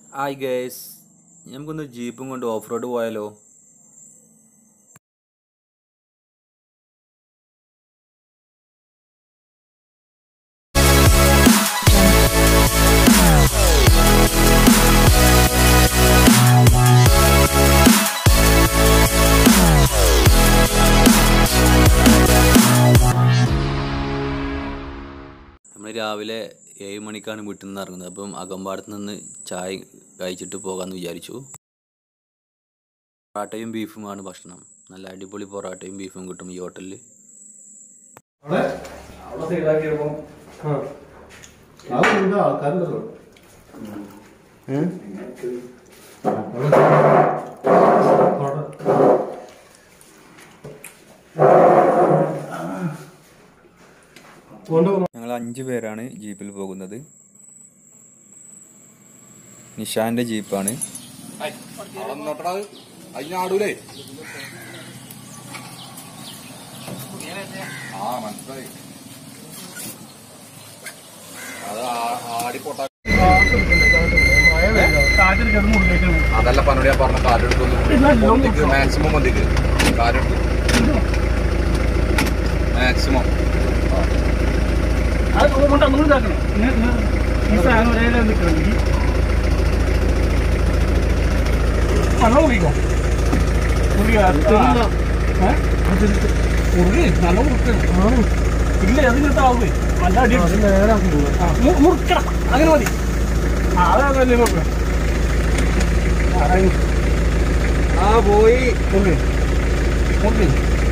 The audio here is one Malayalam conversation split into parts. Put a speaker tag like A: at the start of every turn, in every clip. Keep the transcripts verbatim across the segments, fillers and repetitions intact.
A: Hi guys, I'm going to jeep going to off-road while രാവിലെ ഏഴ് മണിക്കാണ് വീട്ടിൽ നിന്ന് ഇറങ്ങുന്നത്. അപ്പം അകമ്പാടത്ത് നിന്ന് ചായ കഴിച്ചിട്ട് പോകാമെന്ന് വിചാരിച്ചു. പൊറാട്ടയും ബീഫുമാണ് ഭക്ഷണം. നല്ല അടിപൊളി പൊറാട്ടയും ബീഫും കിട്ടും ഈ ഹോട്ടലിൽ. ഞങ്ങൾ അഞ്ചു പേരാണ് ജീപ്പിൽ പോകുന്നത്. നിഷാന്റെ ജീപ്പാണ്.
B: അതല്ല പനോടിയാ പറഞ്ഞ കാലെടുത്തു മാക്സിമം മതിക്ക് കാലെടുത്തു മാക്സിമം
C: നല്ല കുടിക്കോ നല്ല മുറുക്കണം ഇല്ല അതിനകത്താവേ നല്ല അടി മുറുക്കണം അങ്ങനെ മതി. അതാണ് കുഴപ്പം. ആ പോയി മുറി മുറി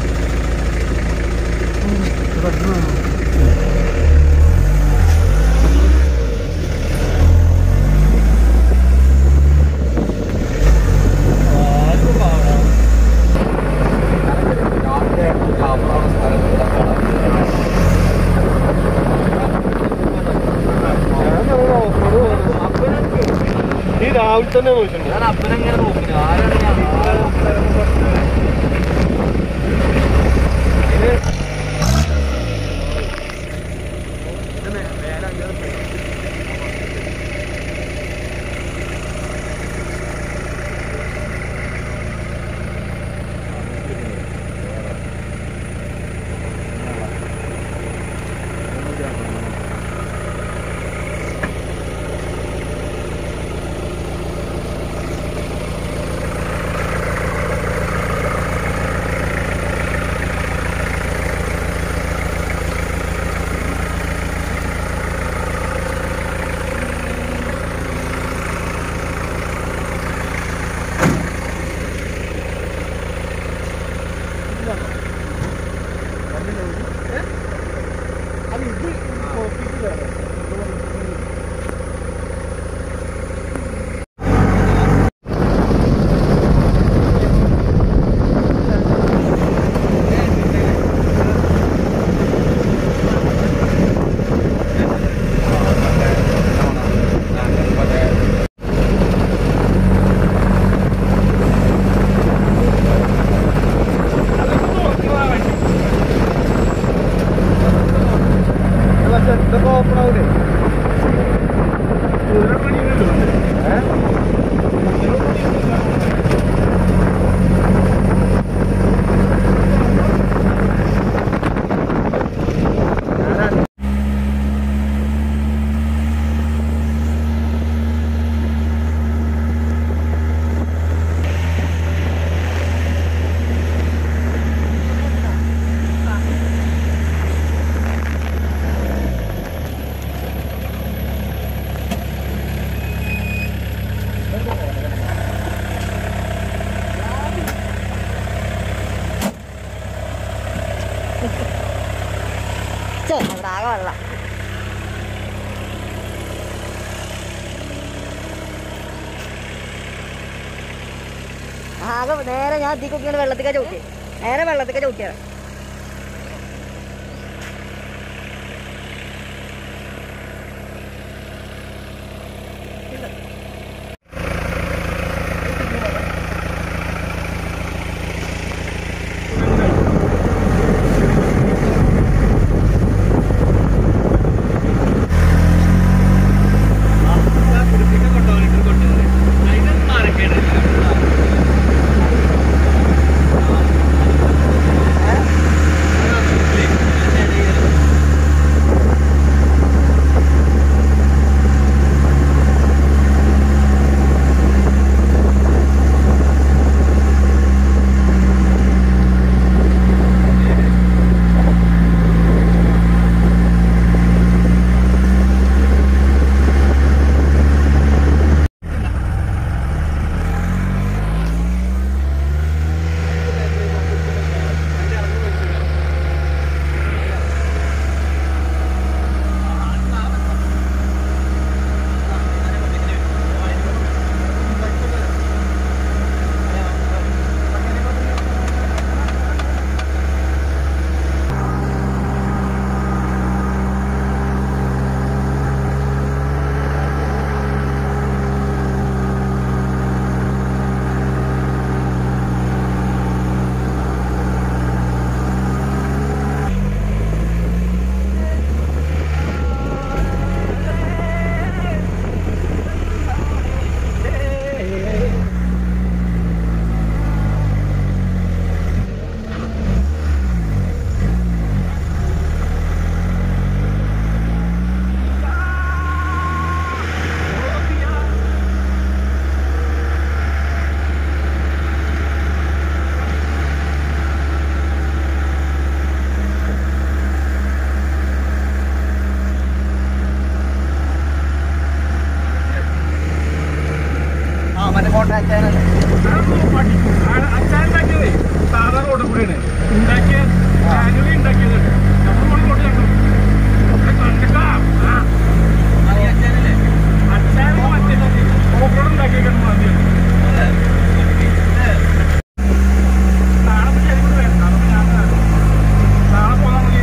C: രാവിലെ തന്നെ നോക്കിയിട്ടുണ്ട്. ഞാൻ അപ്പനെങ്ങനെ നോക്കി ആരാണ് ആകെ നേരെ ഞാൻ അധികം ഇങ്ങനെ വെള്ളത്തിക്കാ ചവിട്ടി നേരെ വെള്ളത്തിക്കാ ചവിട്ടിയാണ്.
B: മറ്റേ കോട്ടയച്ചാനല്ലേ
D: അച്ഛൻ ഉണ്ടാക്കിയതേ സാധാ റോഡ് കൂടെയാണ് ഉണ്ടാക്കിയ മാനുവലി ഉണ്ടാക്കിയത് നമ്മൾ റോഡ് കണ്ടു അച്ഛൻ മറ്റേ ഓഫ് റോഡ് ഉണ്ടാക്കിയേക്കാൻ മതിയാണ് നാളെ ശരി കൂടെ വേണം നാളെ ഞാൻ നാളെ പോകാൻ മതി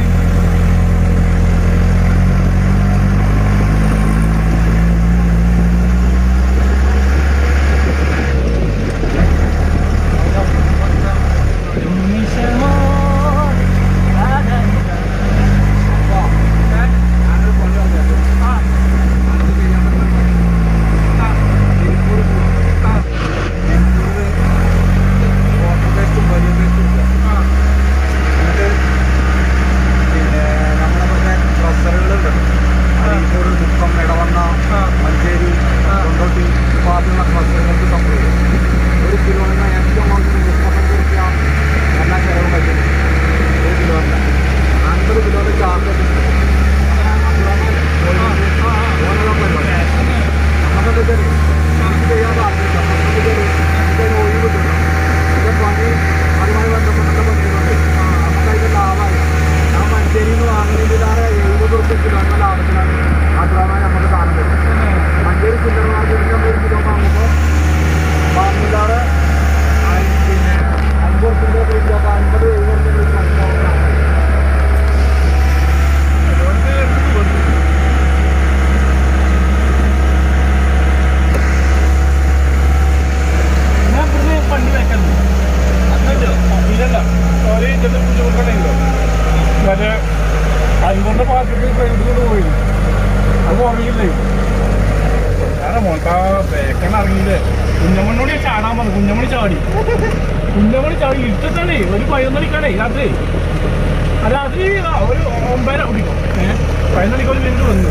D: മറ്റേ അൻപൂറിന്റെ പാർട്ടിക്ക് ഫ്രണ്ടിലൂടെ പോയി അത് ഉറങ്ങിയില്ലേ ഞാൻ മോട്ടാ ബേക്കണ ഇറങ്ങിയില്ലേ കുഞ്ഞമ്മണ്ണോട് ചാടാൻ പറഞ്ഞു കുഞ്ഞമ്മണി ചാടി കുഞ്ഞമ്മണി ചാടി ഇട്ടത്താണേ ഒരു പതിനൊന്നണിക്കാണേ രാത്രി അത് രാത്രി ഒരു ഒമ്പതര കുടിക്കും ഏഹ് പതിനൊന്നണിക്ക് ഒരു മിനിറ്റ് വന്നു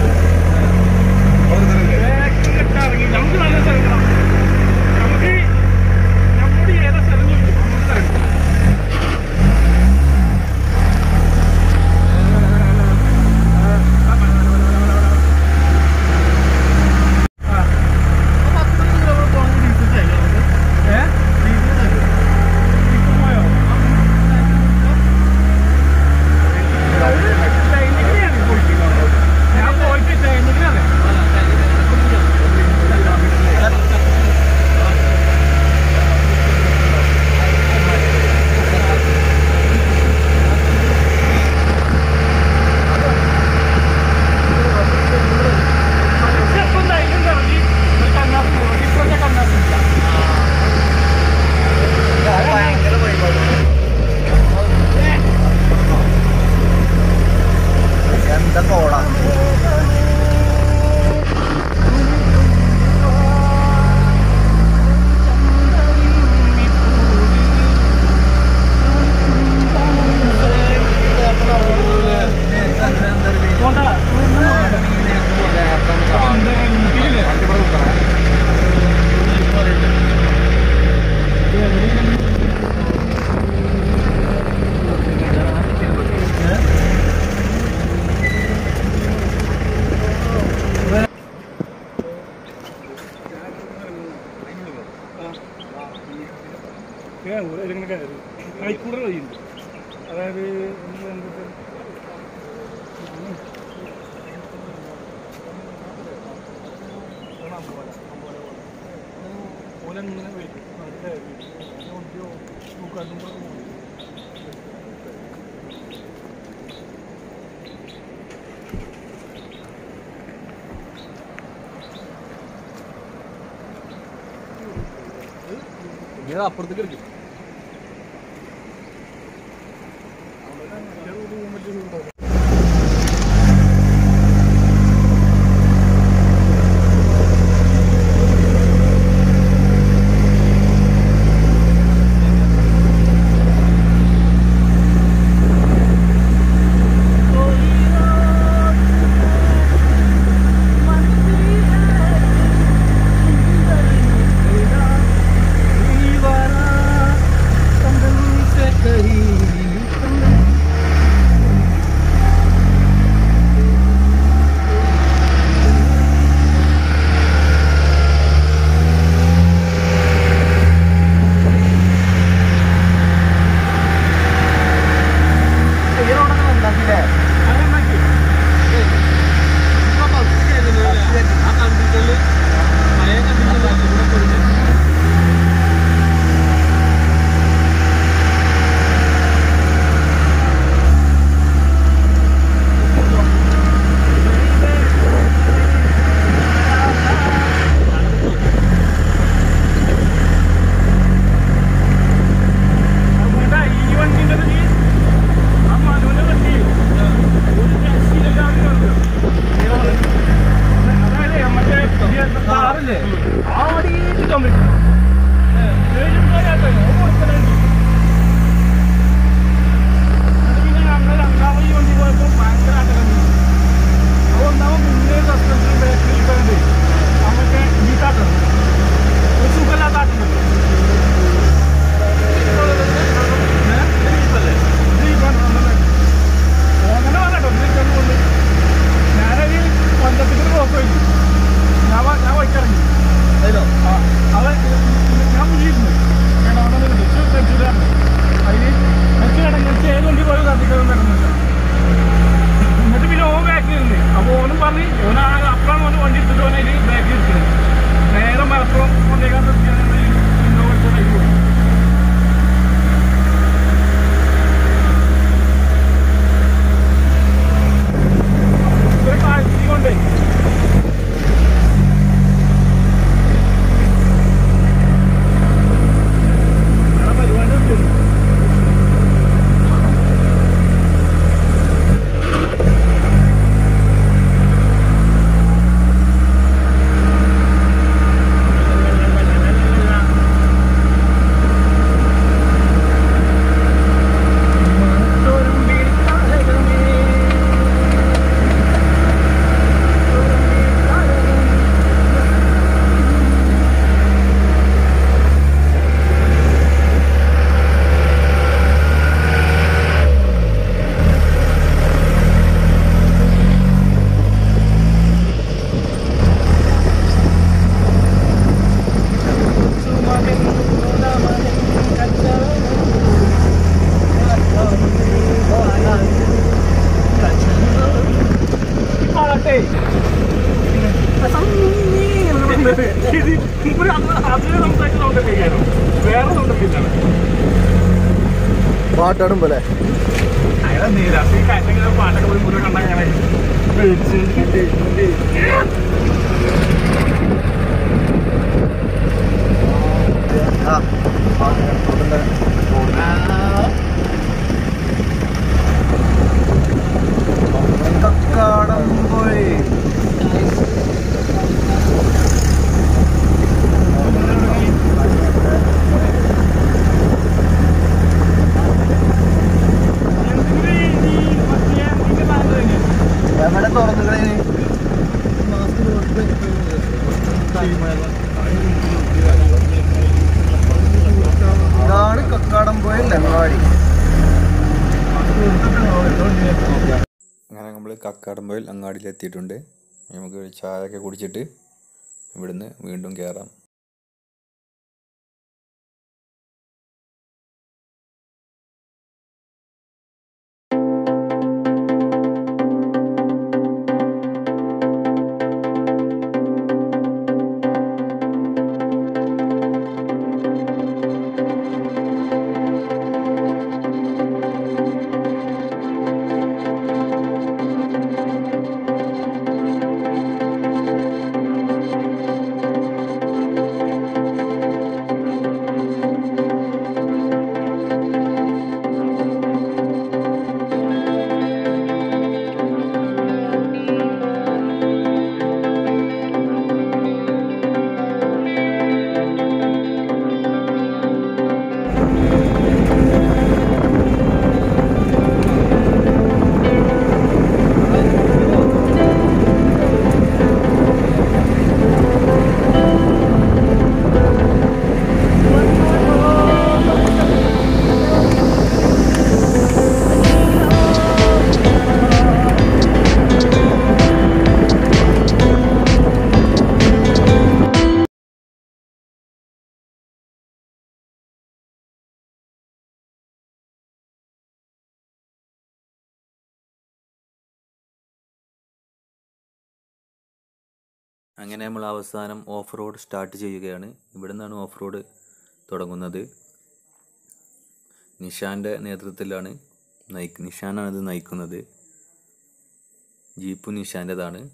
D: ഇറങ്ങി നമുക്ക് നല്ല സ്ഥലം നമുക്ക് നമ്മുടെ ഏതാ സ്ഥലം ചോദിക്കും നമ്മുടെ സ്ഥലം ഹൈക്കൂടെ വഴിയുണ്ട് അതായത് ഓലങ്ങനെ വരും
B: ഇങ്ങനെ അപ്പുറത്തേക്ക് എടുക്കും
D: Viva ആടിയിട്ട് പിന്നെ ഞങ്ങൾ രണ്ടാമത് ഈ വണ്ടി പോയപ്പോൾ ഭയങ്കര ആട്ടം അതുകൊണ്ടാവും മുന്നേ സസ്പെൻഷൻ ബാക്കിൽ ഇട്ടുണ്ട് നമുക്ക് വീട്ടാട്ടം ഒരു സുഖമില്ലാത്ത ആട്ടുണ്ടല്ലോ അങ്ങനെ പറഞ്ഞോ കൊണ്ട് ഞാനൊരു പഞ്ചത്തിന് പോയി ഞാൻ ഞാൻ വഴിക്കിറങ്ങി അതിലോ ആ അവൻ ഞാൻ മുന്നിയിരുന്നു അതിന് നെച്ച് കിടങ്ങി നെച്ച് ഏത് വണ്ടി പോലും കത്തിക്കാൻ വരുന്നില്ല എന്നിട്ട് പിന്നെ ഓൻ ബാക്കിലുണ്ട് അപ്പോൾ ഓനും പറഞ്ഞ് ഓന അപ്പഴാണ് ഓന് വണ്ടി എടുത്തിട്ട് ഓനെ അതിൽ ബാക്കിൽ ഇരിക്കുന്നത് നേരെ മലപ്പുറം കൊണ്ടേക്കാൻ നിർത്തിയാണ് ഇന്നോ വിളിച്ചത് പോയി ഒരു കാഴ്ച കൊണ്ടേ
B: പാട്ടാടും പോലെ
D: അയാളെ നീരാശി കാറ്റൊക്കെ പാട്ടൊക്കെ പോയി മുഴുവൻ കണ്ടാൽ
B: കക്കാടംപോയിൽ എവിടെ തുറന്നുകളെ ഇതാണ് കക്കാടംപോയിൽ അങ്ങാടി.
A: അങ്ങനെ നമ്മൾ കക്കാടംപോയിൽ അങ്ങാടിയിൽ എത്തിയിട്ടുണ്ട്. നമുക്ക് ചായയൊക്കെ കുടിച്ചിട്ട് ഇവിടുന്ന് വീണ്ടും കയറാം. അങ്ങനെ നമ്മൾ അവസാനം ഓഫ് റോഡ് സ്റ്റാർട്ട് ചെയ്യുകയാണ്. ഇവിടെ നിന്നാണ് ഓഫ് റോഡ് തുടങ്ങുന്നത്. നിഷാൻ്റെ നേതൃത്വത്തിലാണ് നയിക്ക് നിഷാനാണ് ഇത് നയിക്കുന്നത്. ജീപ്പ് നിഷാൻ്റെതാണ്.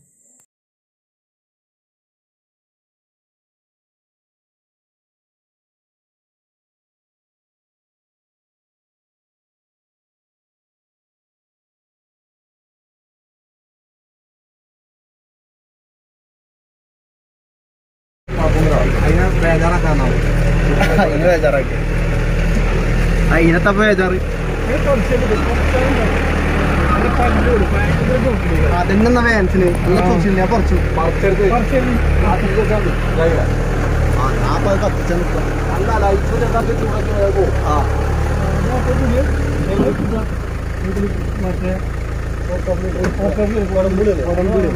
B: അതിനെ ബേജാറാക്കാന്നാവും. അതിനെ ബേജാറാക്കി. അതിനത്തപ്പോ ബേജാറ് അതിനെന്നാ വേൻസിന് കുറച്ചില്ല കുറച്ചു അപ്പൊ അത് കത്തിച്ച നിൽക്കാം. അല്ല ലൈഫ് ചെറുതാക്കി ചൂടാക്കി പോകും. ആ മറ്റേ ഉടമ്പുളി ഉടമ്പുളി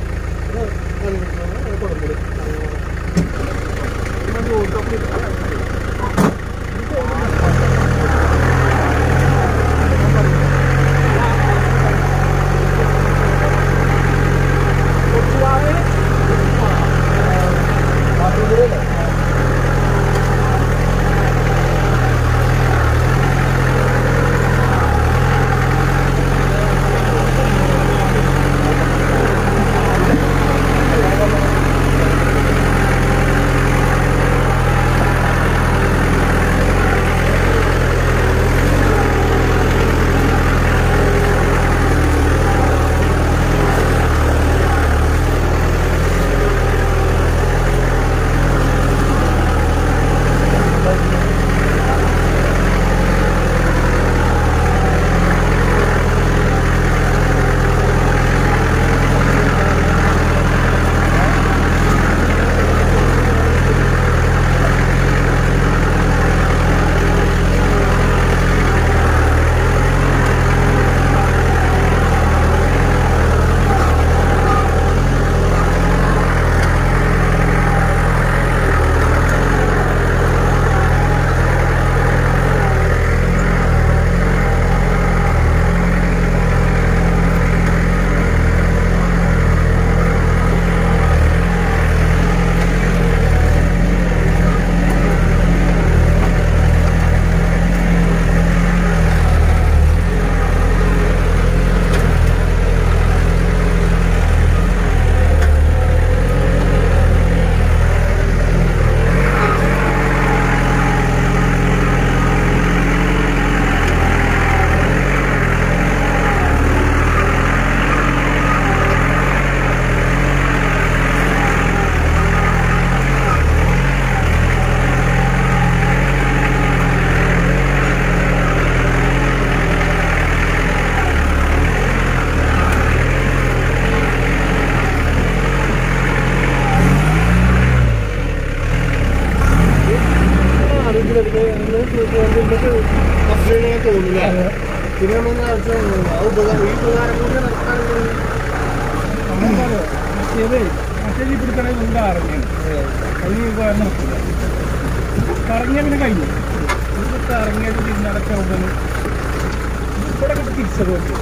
B: തോന്നില്ല. പിന്നെ ഉപകാരം ഈ ഉപകാരം കൂടി നടത്താറുണ്ട്.
D: മറ്റേ പിടിക്കണേ മുമ്പ് ഇറങ്ങിയാണ് അതിന് ഉപകാരം നടക്കില്ല. കറങ്ങിയാൽ പിന്നെ കഴിഞ്ഞു. ഇതൊക്കെ ഇറങ്ങിയത് തിരിഞ്ഞടക്കം ഉടനെ ഇവിടെ ഒക്കെ തിരിച്ചത് പറ്റും.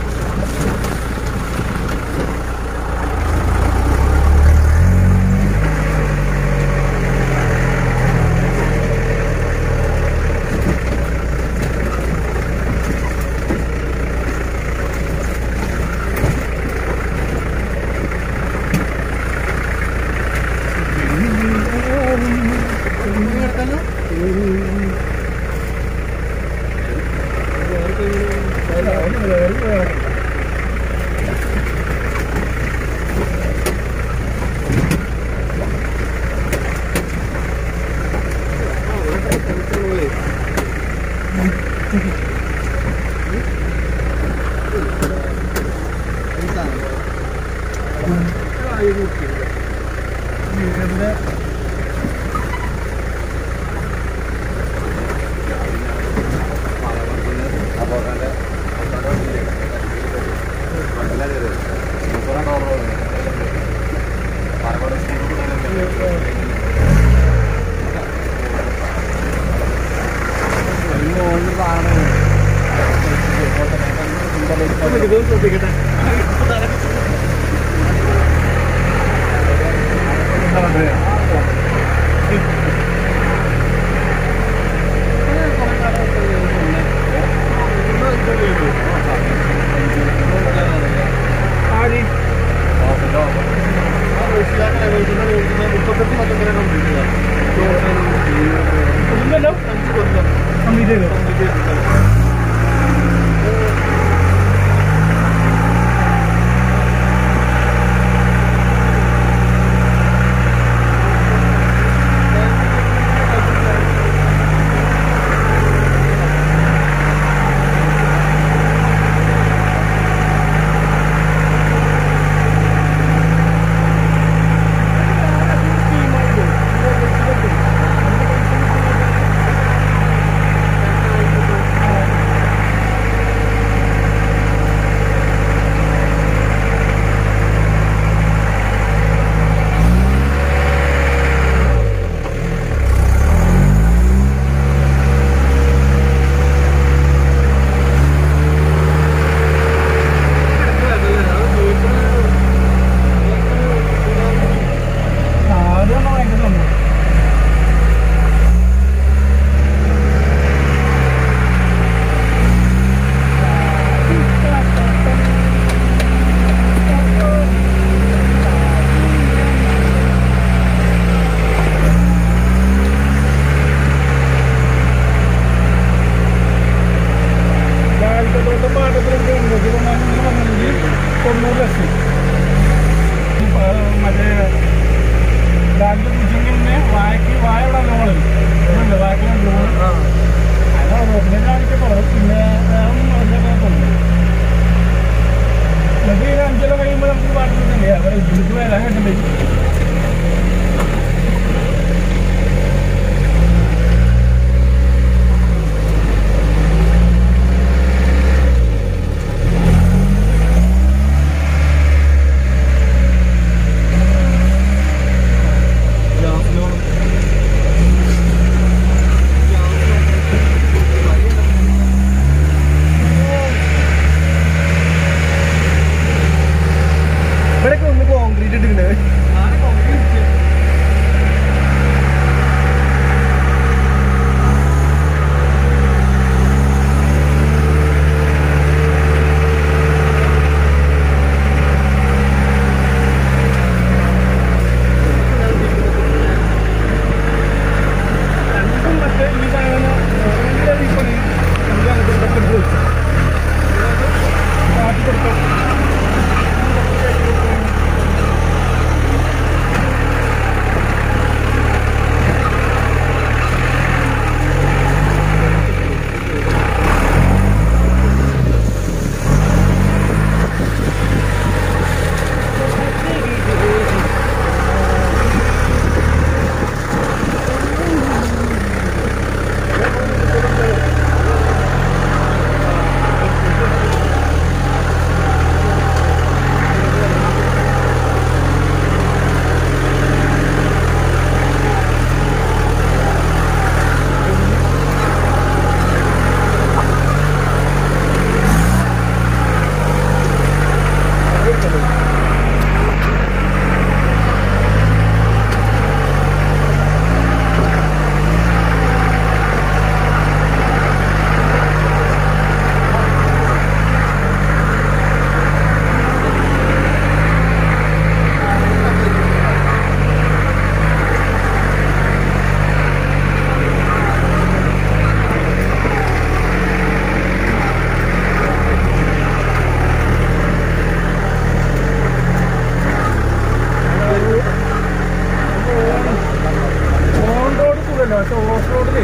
D: ഉണ്ടല്ലോ പക്ഷെ ഓഫ് റോഡില്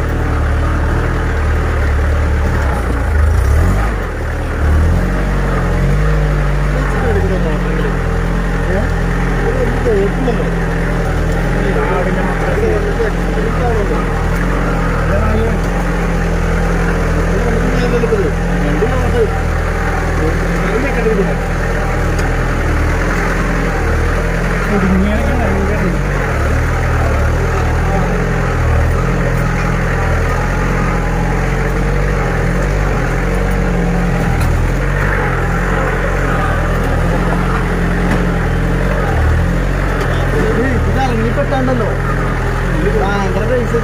B: ഇറങ്ങിപ്പെട്ടാണ്ടല്ലോ ഭയങ്കര പൈസ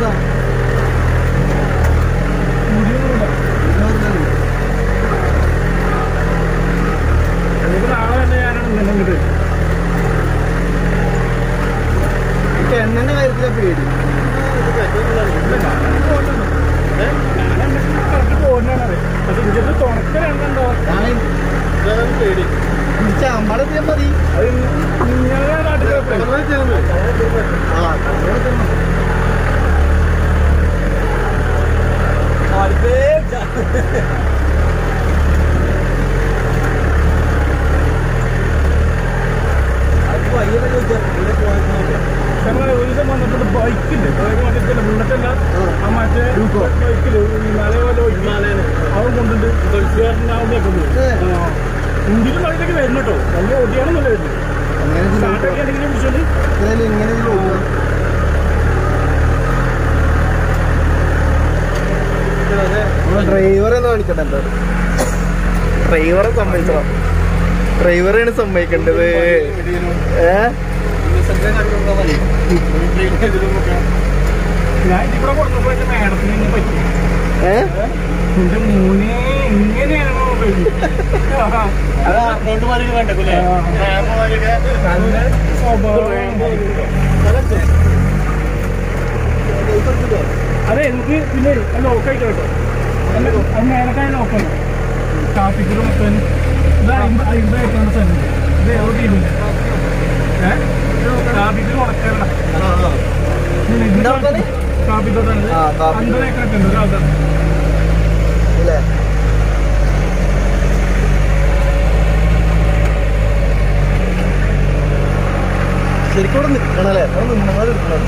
D: നാളെ തന്നെ ഞാനാണ് ഇങ്ങോട്ട്
B: എണ്ണന്റെ കാര്യത്തിലെ പേടി
D: പോകുന്നതാണ് പക്ഷെ ഇതിന്റെ തുണക്കലുണ്ടോ പേടി
B: ചാമ്പാടെത്തിയാൽ മതി
D: അത് നിങ്ങളുടെ നാട്ടിൽ ഞങ്ങളെ ഒരു ദിവസം വന്നപ്പോൾ ബൈക്കില്ലേ ബൈക്ക് ബുള്ളറ്റല്ല ആ മറ്റേ ബൈക്കില് മലയോല ഹിമാലയന് അവൻ കൊണ്ടിട്ട് ഗൾഫുകാരൻ്റെ ആവുമ്പോഴൊക്കെ ഇന്ത്യയിൽ മഴയൊക്കെ വരുന്നു കേട്ടോ നല്ല ഓടിയാണെന്നല്ല വരുന്നത് സ്റ്റാർട്ടൊക്കെ എന്തെങ്കിലും പിടിച്ചോണ്ട്
B: ഡ്രൈവറെ ഒന്ന് കാണിക്കട്ടെ എന്താ ഡ്രൈവറെ സമ്മതിച്ചോ ഡ്രൈവറാണ് സമ്മതിക്കേണ്ടത് ഏഹ്
D: ഞാൻ ഇവിടെ കൊടുത്തപ്പോഴത്തെ മേഡത്തിന് ഇങ്ങനെ പറ്റി എന്റെ മൂന്നേ ഇങ്ങനെയാണോ നല്ല സ്വഭാവം അതെ എനിക്ക് പിന്നെ ലോക്കായിട്ട് കേട്ടോ അത് മേലക്കായ ലോക്കാണ് ട്രാഫിക്കിൽ മൊത്തം ഇത് അമ്പത് അമ്പതായിട്ടാണ് സ്ഥലം ഇത് ഏതോ ടീമില്ല ഏഹ് ട്രാഫിക്കിൽ മുടക്കാറില്ല കാപ്പിത്തോട്ടാണ് അൻപത് ഏക്കറൊക്കെ ഉണ്ട് ഒരാൾക്കാണ്
B: ശരിക്കും ഇവിടെ നിൽക്കണല്ലേ നിന്നാൽ എടുക്കണം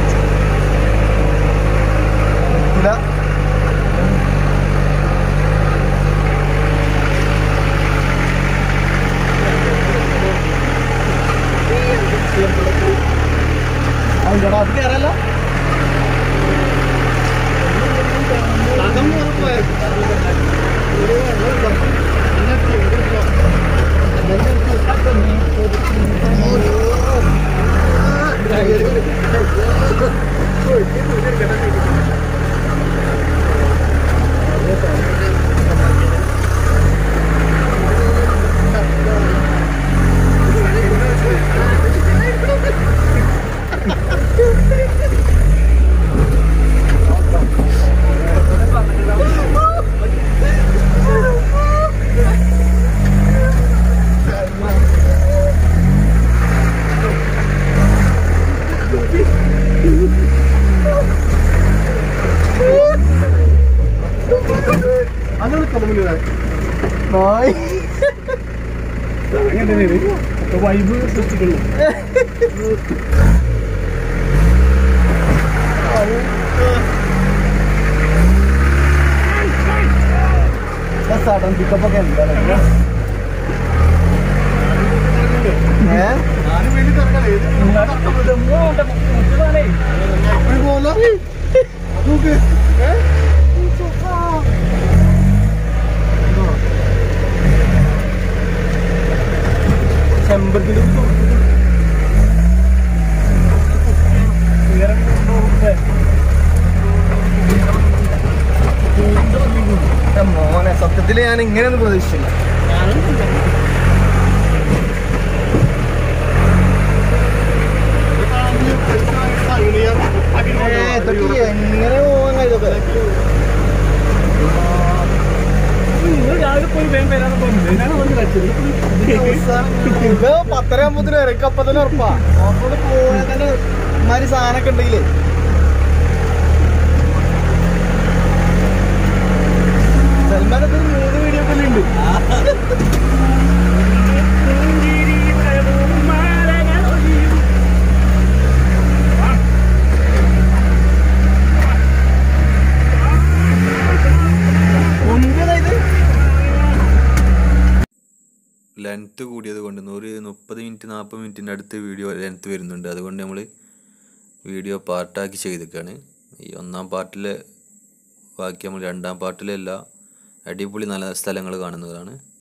B: നിൽക്കില്ല അതിൻ്റെ അത് കയറല്ല
D: വൈബ് സൃഷ്ടിക്കുന്നു
B: സഡൻ പിക്കപ്പൊക്കെ എന്താ ചെമ്പരത്തിൻ്റെ മോനെ സത്യത്തിൽ ഞാൻ ഇങ്ങനെയൊന്നും പ്രതീക്ഷിച്ചില്ല. എങ്ങനെ പോവാൻ കഴിയൊക്കെ ഇത് പത്തര ആകുമ്പോത്തിന് ഇറക്കി അപ്പൊ തന്നെ ഉറപ്പാ. അങ്ങോട്ട് പോയാൽ തന്നെ ഇമാതിരി സാധനമൊക്കെ ഉണ്ടെങ്കിലേ
A: ആയതുകൊണ്ട് ഒരു മുപ്പത് മിനിറ്റ് നാൽപ്പത് മിനിറ്റിൻ്റെ അടുത്ത് വീഡിയോ ലെങ്ത് വരുന്നുണ്ട്. അതുകൊണ്ട് നമ്മൾ വീഡിയോ പാർട്ടാക്കി ചെയ്തിരിക്കുകയാണ്. ഈ ഒന്നാം പാർട്ടിലെ ബാക്കി നമ്മൾ രണ്ടാം പാർട്ടിലെല്ലാം അടിപൊളി നല്ല സ്ഥലങ്ങൾ കാണുന്നതാണ്.